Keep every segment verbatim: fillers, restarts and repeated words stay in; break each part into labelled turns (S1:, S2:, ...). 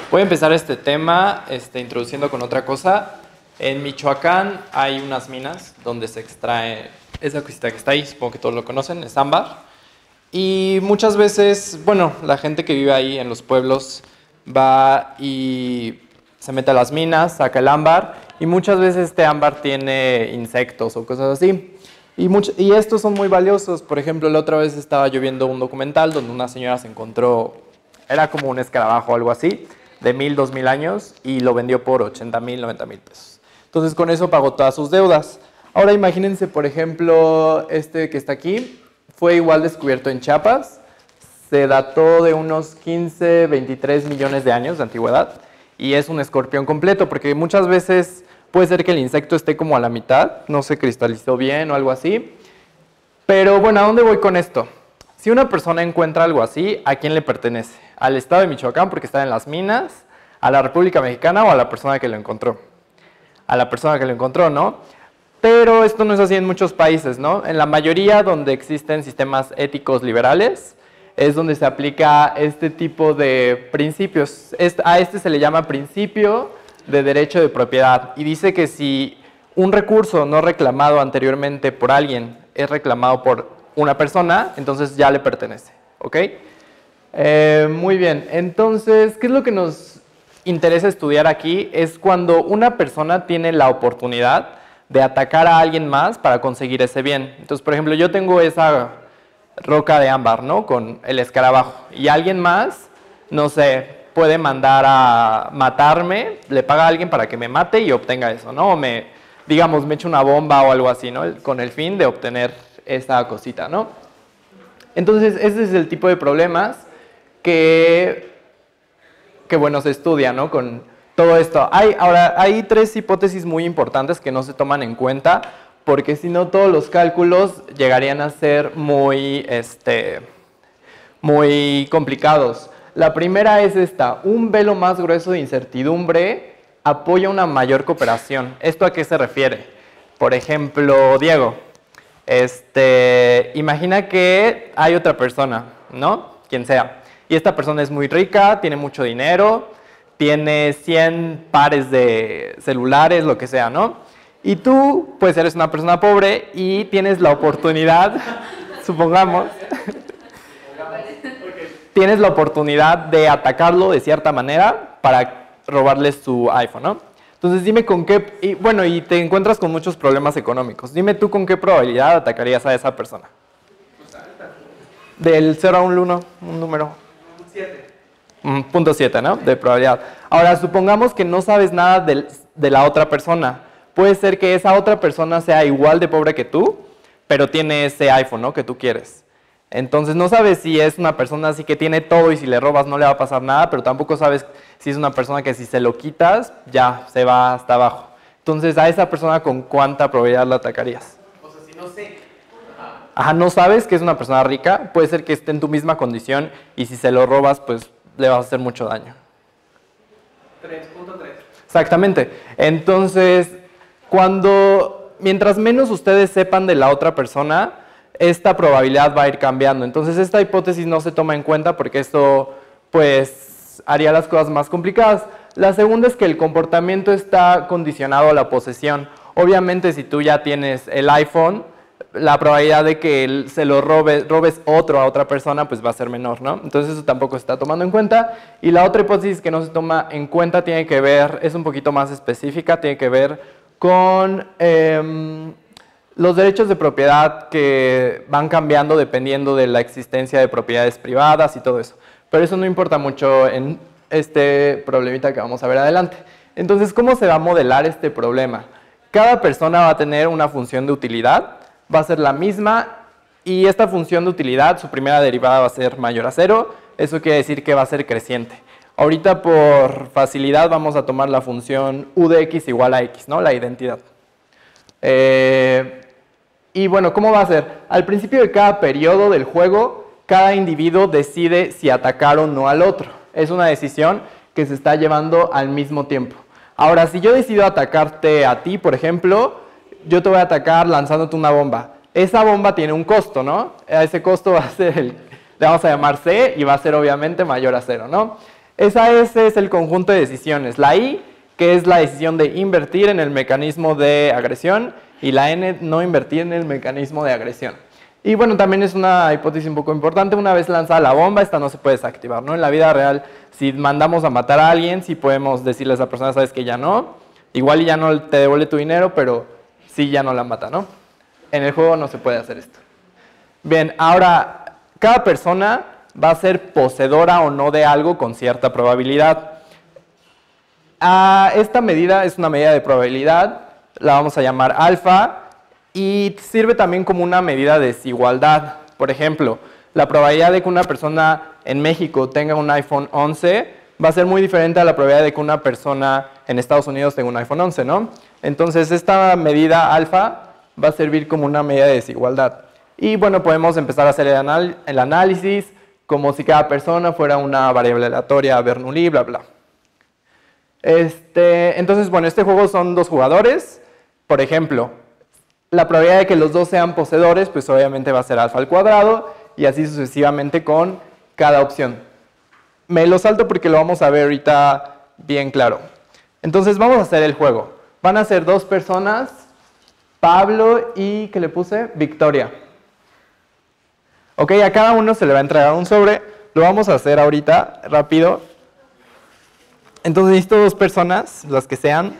S1: Voy a empezar este tema este, introduciendo con otra cosa. En Michoacán hay unas minas donde se extrae esa cosita que está ahí, supongo que todos lo conocen, es ámbar. Y muchas veces, bueno, la gente que vive ahí en los pueblos va y se mete a las minas, saca el ámbar, y muchas veces este ámbar tiene insectos o cosas así. Y, much y estos son muy valiosos. Por ejemplo, la otra vez estaba yo viendo un documental donde una señora se encontró, era como un escarabajo o algo así, de mil, dos mil años, y lo vendió por ochenta mil, noventa mil pesos. Entonces con eso pagó todas sus deudas. Ahora imagínense, por ejemplo, este que está aquí, fue igual descubierto en Chiapas, se dató de unos quince, veintitrés millones de años de antigüedad, y es un escorpión completo, porque muchas veces puede ser que el insecto esté como a la mitad, no se cristalizó bien o algo así. Pero bueno, ¿a dónde voy con esto? Si una persona encuentra algo así, ¿a quién le pertenece? ¿Al estado de Michoacán porque está en las minas? ¿A la República Mexicana o a la persona que lo encontró? A la persona que lo encontró, ¿no? Pero esto no es así en muchos países, ¿no? En la mayoría donde existen sistemas éticos liberales, es donde se aplica este tipo de principios. A este se le llama principio de derecho de propiedad, y dice que si un recurso no reclamado anteriormente por alguien es reclamado por una persona, entonces ya le pertenece, ¿ok? Eh, muy bien, entonces, ¿qué es lo que nos interesa estudiar aquí? Es cuando una persona tiene la oportunidad de atacar a alguien más para conseguir ese bien. Entonces, por ejemplo, yo tengo esa roca de ámbar, ¿no? Con el escarabajo, y alguien más, no sé, puede mandar a matarme, le paga a alguien para que me mate y obtenga eso, ¿no? O me, digamos, me echa una bomba o algo así, ¿no? Con el fin de obtener esa cosita, ¿no? Entonces, ese es el tipo de problemas que, que bueno, se estudia, ¿no? Con todo esto. Hay, ahora, hay tres hipótesis muy importantes que no se toman en cuenta, porque si no, todos los cálculos llegarían a ser muy, este, muy complicados. La primera es esta: un velo más grueso de incertidumbre apoya una mayor cooperación. ¿Esto a qué se refiere? Por ejemplo, Diego, este, imagina que hay otra persona, ¿no? Quien sea. Y esta persona es muy rica, tiene mucho dinero, tiene cien pares de celulares, lo que sea, ¿no? Y tú, pues eres una persona pobre y tienes la oportunidad, supongamos, tienes la oportunidad de atacarlo de cierta manera para robarle su iPhone, ¿no? Entonces dime con qué, y bueno, y te encuentras con muchos problemas económicos. Dime tú con qué probabilidad atacarías a esa persona. Del cero a un uno, un número.
S2: siete.
S1: punto siete, ¿no? De probabilidad. Ahora, supongamos que no sabes nada de, de la otra persona. Puede ser que esa otra persona sea igual de pobre que tú, pero tiene ese iPhone, ¿no? Que tú quieres. Entonces no sabes si es una persona así que tiene todo y si le robas no le va a pasar nada, pero tampoco sabes si es una persona que si se lo quitas ya se va hasta abajo. Entonces a esa persona, ¿con cuánta probabilidad la atacarías?
S2: O sea, si no sé. Ajá.
S1: Ajá, no sabes que es una persona rica, puede ser que esté en tu misma condición y si se lo robas pues le vas a hacer mucho daño.
S2: tres punto tres.
S1: Exactamente. Entonces, cuando, mientras menos ustedes sepan de la otra persona, esta probabilidad va a ir cambiando. Entonces, esta hipótesis no se toma en cuenta porque esto, pues, haría las cosas más complicadas. La segunda es que el comportamiento está condicionado a la posesión. Obviamente, si tú ya tienes el iPhone, la probabilidad de que él se lo robe, robes otro a otra persona, pues va a ser menor, ¿no? Entonces, eso tampoco se está tomando en cuenta. Y la otra hipótesis que no se toma en cuenta tiene que ver, es un poquito más específica, tiene que ver con Eh, los derechos de propiedad que van cambiando dependiendo de la existencia de propiedades privadas y todo eso. Pero eso no importa mucho en este problemita que vamos a ver adelante. Entonces, ¿cómo se va a modelar este problema? Cada persona va a tener una función de utilidad, va a ser la misma, y esta función de utilidad, su primera derivada va a ser mayor a cero. Eso quiere decir que va a ser creciente. Ahorita, por facilidad, vamos a tomar la función u de x igual a x, ¿no? La identidad. Eh, y bueno, ¿cómo va a ser? Al principio de cada periodo del juego, cada individuo decide si atacar o no al otro. Es una decisión que se está llevando al mismo tiempo. Ahora, si yo decido atacarte a ti, por ejemplo, yo te voy a atacar lanzándote una bomba. Esa bomba tiene un costo, ¿no? Ese costo va a ser el, le vamos a llamar C, y va a ser obviamente mayor a cero, ¿no? Esa S es el conjunto de decisiones. La I, que es la decisión de invertir en el mecanismo de agresión, y la N, no invertir en el mecanismo de agresión. Y bueno, también es una hipótesis un poco importante. Una vez lanzada la bomba, esta no se puede desactivar, ¿no? En la vida real, si mandamos a matar a alguien, sí podemos decirle a esa persona, sabes que ya no. Igual ya no te devuelve tu dinero, pero sí ya no la mata, ¿no? En el juego no se puede hacer esto. Bien, ahora, cada persona va a ser poseedora o no de algo con cierta probabilidad. Ah, esta medida es una medida de probabilidad, la vamos a llamar alfa, y sirve también como una medida de desigualdad. Por ejemplo, la probabilidad de que una persona en México tenga un iPhone once va a ser muy diferente a la probabilidad de que una persona en Estados Unidos tenga un iPhone once, ¿no? Entonces, esta medida alfa va a servir como una medida de desigualdad. Y bueno, podemos empezar a hacer el, anal el análisis como si cada persona fuera una variable aleatoria, Bernoulli, bla, bla. Este, entonces, bueno, este juego son dos jugadores. Por ejemplo, la probabilidad de que los dos sean poseedores, pues obviamente va a ser alfa al cuadrado, y así sucesivamente con cada opción. Me lo salto porque lo vamos a ver ahorita bien claro. Entonces, vamos a hacer el juego. Van a ser dos personas, Pablo y, ¿qué le puse? Victoria. Ok, a cada uno se le va a entregar un sobre. Lo vamos a hacer ahorita, rápido. Entonces necesito dos personas, las que sean.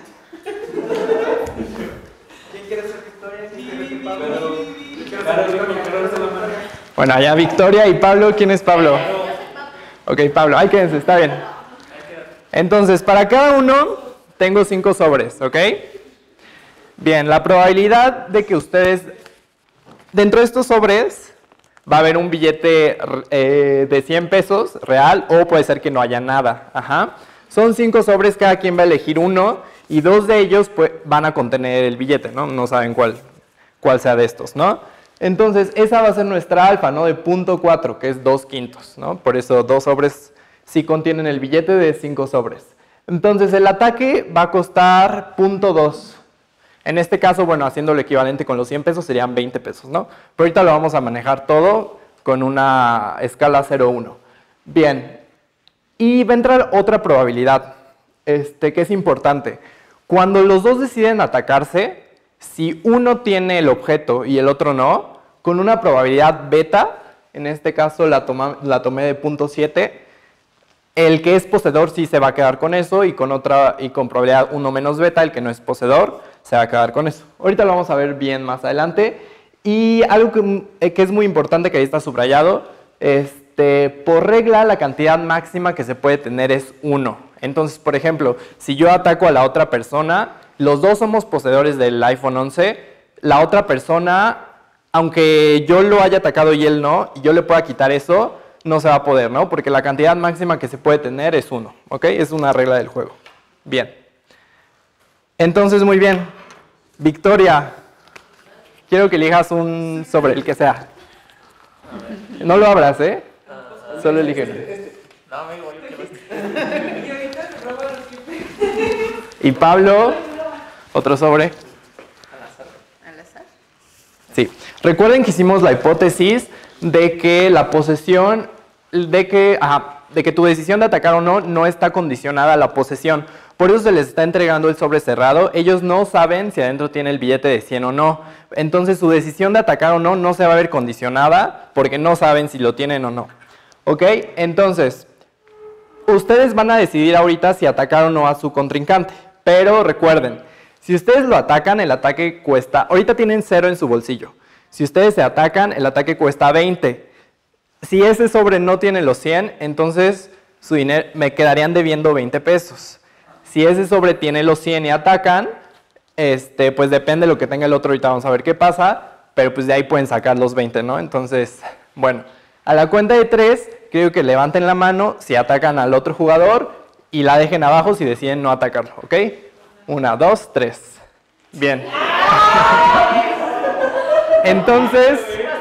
S2: ¿Quién quiere ser Victoria? ¿Quién quiere ser Pablo? ¿Quién quiere ser Victoria?
S1: Bueno, allá Victoria y Pablo. ¿Quién es Pablo? Ok, Pablo. Ahí quédense, está bien. Entonces, para cada uno tengo cinco sobres, ¿ok? Bien, la probabilidad de que ustedes... Dentro de estos sobres va a haber un billete eh, de cien pesos real, o puede ser que no haya nada. Ajá. Son cinco sobres, cada quien va a elegir uno, y dos de ellos pues, van a contener el billete, ¿no? No saben cuál, cuál sea de estos, ¿no? Entonces, esa va a ser nuestra alfa, ¿no? De punto cuatro, que es dos quintos, ¿no? Por eso dos sobres sí contienen el billete de cinco sobres. Entonces, el ataque va a costar punto dos. En este caso, bueno, haciendo lo equivalente con los cien pesos, serían veinte pesos, ¿no? Pero ahorita lo vamos a manejar todo con una escala cero uno. Bien, y va a entrar otra probabilidad, este, que es importante. Cuando los dos deciden atacarse, si uno tiene el objeto y el otro no, con una probabilidad beta, en este caso la, toma, la tomé de punto siete, el que es poseedor sí se va a quedar con eso, y con, otra, y con probabilidad uno menos beta, el que no es poseedor, se va a quedar con eso. Ahorita lo vamos a ver bien más adelante. Y algo que, que es muy importante, que ahí está subrayado, este, por regla la cantidad máxima que se puede tener es uno. Entonces, por ejemplo, si yo ataco a la otra persona, los dos somos poseedores del iPhone once, la otra persona, aunque yo lo haya atacado y él no, y yo le pueda quitar eso, no se va a poder, ¿no? Porque la cantidad máxima que se puede tener es uno, ¿ok? Es una regla del juego. Bien. Entonces, muy bien. Victoria, quiero que elijas un sobre, el que sea. No lo abras, ¿eh? Solo elígelo.
S2: No, amigo, yo quiero este.
S1: Y Pablo, otro sobre.
S3: ¿Al azar?
S1: Sí. Recuerden que hicimos la hipótesis de que la posesión, de que, ajá, de que tu decisión de atacar o no, no está condicionada a la posesión. Por eso se les está entregando el sobre cerrado. Ellos no saben si adentro tiene el billete de cien o no. Entonces su decisión de atacar o no no se va a ver condicionada porque no saben si lo tienen o no. ¿Ok? Entonces, ustedes van a decidir ahorita si atacar o no a su contrincante. Pero recuerden, si ustedes lo atacan, el ataque cuesta... Ahorita tienen cero en su bolsillo. Si ustedes se atacan, el ataque cuesta veinte. Si ese sobre no tiene los cien, entonces su dinero, me quedarían debiendo veinte pesos. Si ese sobre tiene los cien y atacan, este, pues depende de lo que tenga el otro, ahorita vamos a ver qué pasa, pero pues de ahí pueden sacar los veinte, ¿no? Entonces, bueno, a la cuenta de tres, creo que levanten la mano si atacan al otro jugador y la dejen abajo si deciden no atacarlo, ¿ok? Una, dos, tres. Bien. Entonces,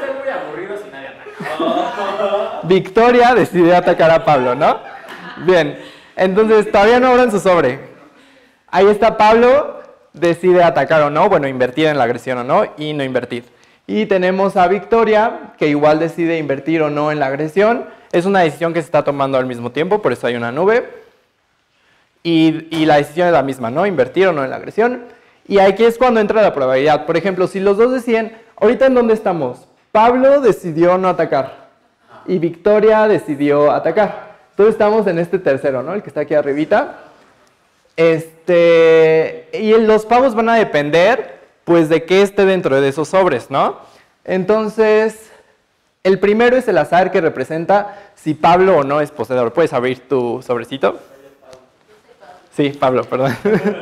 S1: Victoria decidió atacar a Pablo, ¿no? Bien. Entonces, todavía no abran su sobre. Ahí está Pablo, decide atacar o no, bueno, invertir en la agresión o no, y no invertir. Y tenemos a Victoria, que igual decide invertir o no en la agresión. Es una decisión que se está tomando al mismo tiempo, por eso hay una nube. Y, y la decisión es la misma, ¿no? Invertir o no en la agresión. Y aquí es cuando entra la probabilidad. Por ejemplo, si los dos deciden, ahorita ¿en dónde estamos? Pablo decidió no atacar y Victoria decidió atacar. Entonces estamos en este tercero, ¿no? El que está aquí arribita. Este, y los pagos van a depender, pues, de qué esté dentro de esos sobres, ¿no? Entonces, el primero es el azar que representa si Pablo o no es poseedor. ¿Puedes abrir tu sobrecito? Sí, Pablo, perdón.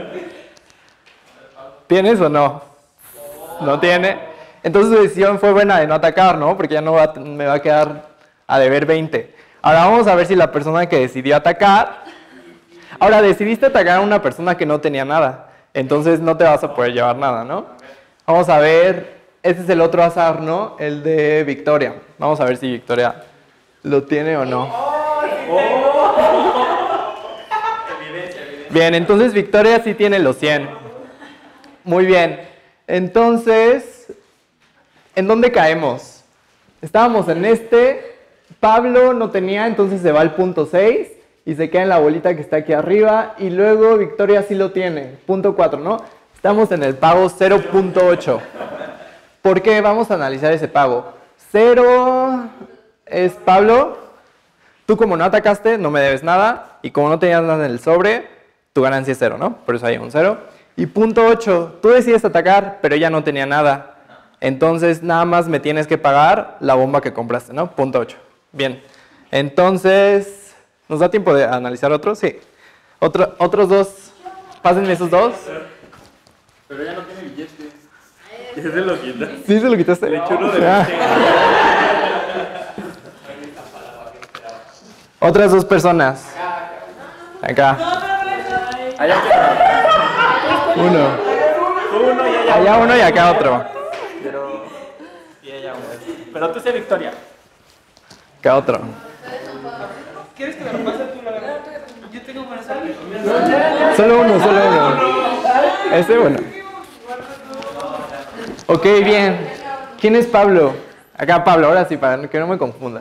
S1: ¿Tienes o no? ¿No tiene? Entonces su decisión fue buena de no atacar, ¿no? Porque ya no va, me va a quedar a deber veinte. Ahora vamos a ver si la persona que decidió atacar... Ahora, decidiste atacar a una persona que no tenía nada. Entonces no te vas a poder llevar nada, ¿no? Vamos a ver... Este es el otro azar, ¿no? El de Victoria. Vamos a ver si Victoria lo tiene o no. Bien, entonces Victoria sí tiene los cien. Muy bien. Entonces, ¿en dónde caemos? Estábamos en este. Pablo no tenía, entonces se va al punto seis y se queda en la bolita que está aquí arriba. Y luego Victoria sí lo tiene, punto cuatro, ¿no? Estamos en el pago cero punto ocho. ¿Por qué? Vamos a analizar ese pago. cero es Pablo. Tú como no atacaste, no me debes nada. Y como no tenías nada en el sobre, tu ganancia es cero, ¿no? Por eso hay un cero. Y punto ocho, tú decides atacar, pero ella no tenía nada. Entonces, nada más me tienes que pagar la bomba que compraste, ¿no? Punto ocho. Bien. Entonces, ¿nos da tiempo de analizar otros? Sí. Otro, otros dos. Pásenme esos dos.
S2: Pero ya no tiene billete. ¿Sí se lo quitaste?
S1: ¿Sí se lo quitaste?
S2: Le eché uno de
S1: Ah. Otras dos personas. Acá.
S2: Allá
S1: Uno.
S2: uno y allá
S1: Allá uno y acá otro.
S2: Pero... Y ella uno. Pero tú sé Victoria.
S1: Acá otro.
S2: ¿Quieres que me lo pase tú la verdad? Yo tengo para salir.
S1: Solo uno, solo uno. Ese bueno. Ok, bien. ¿Quién es Pablo? Acá Pablo, ahora sí, para que no me confunda.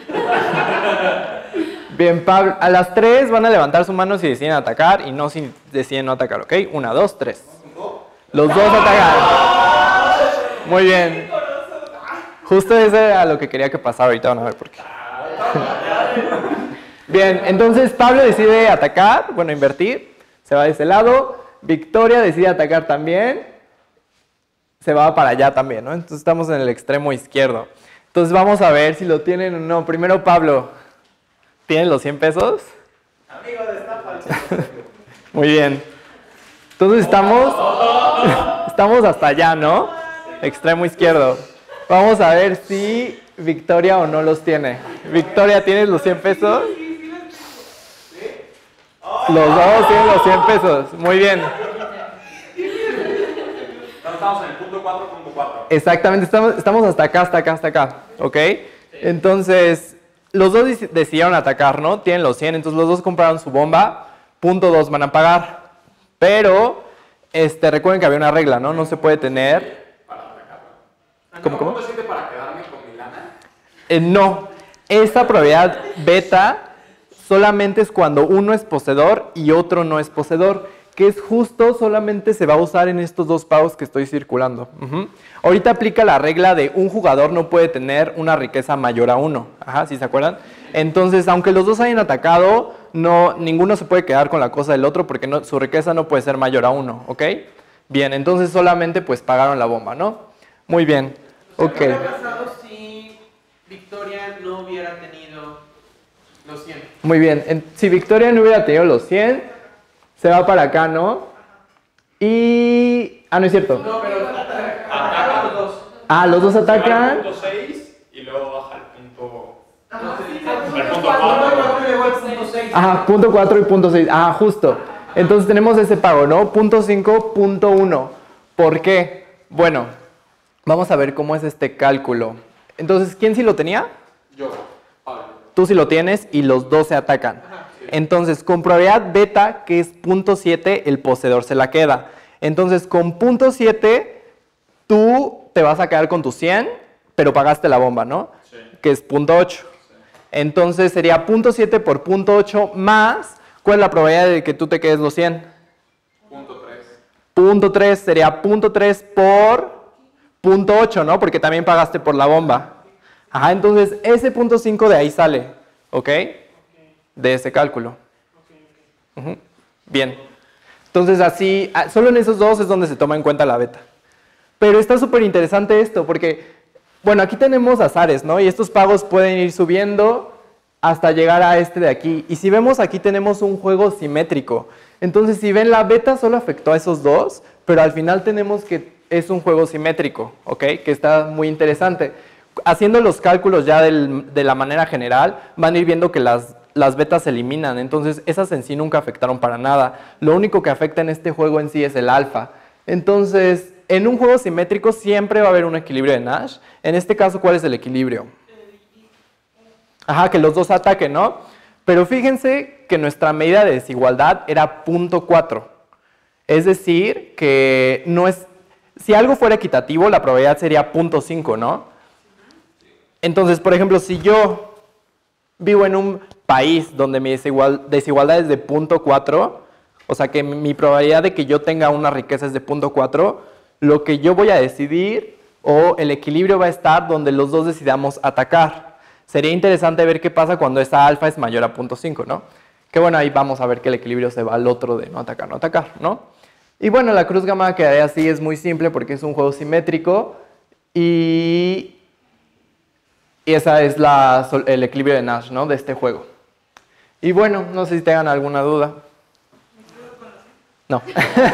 S1: Bien, Pablo. A las tres van a levantar su mano si deciden atacar y no si deciden no atacar, ¿ok? Una, dos, tres. Los dos atacan. Muy bien. Justo eso era lo que quería que pasara ahorita, van a ver por qué. Bien, entonces Pablo decide atacar, bueno, invertir. Se va de ese lado. Victoria decide atacar también. Se va para allá también, ¿no? Entonces estamos en el extremo izquierdo. Entonces vamos a ver si lo tienen o no. Primero Pablo, ¿tienen los cien pesos?
S2: Amigo de estafa.
S1: Muy bien. Entonces estamos, estamos hasta allá, ¿no? Extremo izquierdo. Vamos a ver si Victoria o no los tiene. Victoria, ¿tienes los cien pesos? Los dos tienen los cien pesos. Muy bien.
S2: Estamos en el punto cuatro punto cuatro.
S1: Exactamente, estamos, estamos hasta acá, hasta acá, hasta acá, ¿ok? Entonces, los dos decidieron atacar, ¿no? Tienen los cien, entonces los dos compraron su bomba, punto dos van a pagar. Pero, este, recuerden que había una regla, ¿no? No se puede tener... ¿Cómo, cómo?
S2: ¿Punto siete para quedarme con mi lana?
S1: Eh, no, esta probabilidad beta solamente es cuando uno es poseedor y otro no es poseedor, que es justo, solamente se va a usar en estos dos pagos que estoy circulando. Uh-huh. Ahorita aplica la regla de un jugador no puede tener una riqueza mayor a uno. Ajá, ¿sí se acuerdan? Entonces, aunque los dos hayan atacado, no, ninguno se puede quedar con la cosa del otro porque no, su riqueza no puede ser mayor a uno, ¿ok? Bien, entonces solamente pues pagaron la bomba, ¿no? Muy bien, ok.
S4: ¿Qué hubiera pasado si Victoria no hubiera tenido los cien?
S1: Muy bien, en- si Victoria no hubiera tenido los cien... Se va para acá, ¿no? Y... Ah, no es cierto.
S4: No, pero atacan los dos.
S1: Ah, los dos atacan.
S2: punto seis y luego baja el punto...
S4: El
S2: El punto
S4: cuatro
S2: cuatro.
S4: llegó al punto seis.
S1: Ajá, punto cuatro y punto seis. Ah, justo. Entonces tenemos ese pago, ¿no? Punto cinco, punto uno. ¿Por qué? Bueno, vamos a ver cómo es este cálculo. Entonces, ¿quién sí lo tenía?
S2: Yo, Pablo.
S1: Tú sí lo tienes y los dos se atacan. Entonces, con probabilidad beta, que es punto siete, el poseedor se la queda. Entonces, con punto siete, tú te vas a quedar con tu cien, pero pagaste la bomba, ¿no?
S2: Sí.
S1: Que es punto ocho.
S2: Sí.
S1: Entonces sería punto siete por punto ocho más, ¿cuál es la probabilidad de que tú te quedes los cien?
S4: Punto tres.
S1: Punto tres sería punto tres por punto ocho, ¿no? Porque también pagaste por la bomba. Ajá, entonces ese punto cinco de ahí sale, ¿ok? De ese cálculo. Uh-huh. Bien. Entonces así, solo en esos dos es donde se toma en cuenta la beta. Pero está súper interesante esto, porque, bueno, aquí tenemos azares, ¿no? Y estos pagos pueden ir subiendo hasta llegar a este de aquí. Y si vemos aquí tenemos un juego simétrico. Entonces, si ven, la beta solo afectó a esos dos, pero al final tenemos que es un juego simétrico, ¿ok? Que está muy interesante. Haciendo los cálculos ya del, de la manera general, van a ir viendo que las, las betas se eliminan. Entonces, esas en sí nunca afectaron para nada. Lo único que afecta en este juego en sí es el alfa. Entonces, en un juego simétrico siempre va a haber un equilibrio de Nash. En este caso, ¿cuál es el equilibrio? Ajá, que los dos ataquen, ¿no? Pero fíjense que nuestra medida de desigualdad era punto cuatro. Es decir, que no es... Si algo fuera equitativo, la probabilidad sería punto cinco, ¿no? Entonces, por ejemplo, si yo vivo en un país donde mi desigual, desigualdad es de punto cuatro, o sea que mi probabilidad de que yo tenga una riqueza es de punto cuatro, lo que yo voy a decidir, o el equilibrio va a estar donde los dos decidamos atacar. Sería interesante ver qué pasa cuando esa alfa es mayor a punto cinco, ¿no? Que bueno, ahí vamos a ver que el equilibrio se va al otro de no atacar, no atacar, ¿no? Y bueno, la cruz gamma quedaría así, es muy simple porque es un juego simétrico y, y esa es la, el equilibrio de Nash, ¿no? De este juego. Y bueno, no sé si tengan alguna duda. No.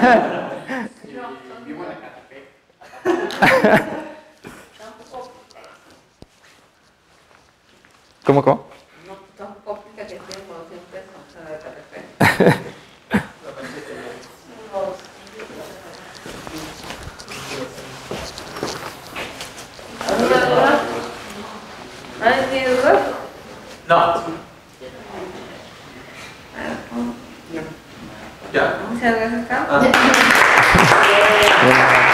S1: ¿Cómo, cómo?
S3: No, tampoco complica que estén como siempre son de K T P. ¿Alguna duda? ¿Nadie tiene dudas?
S4: No. Ya.
S3: Muchas gracias, Cam.
S4: Ah.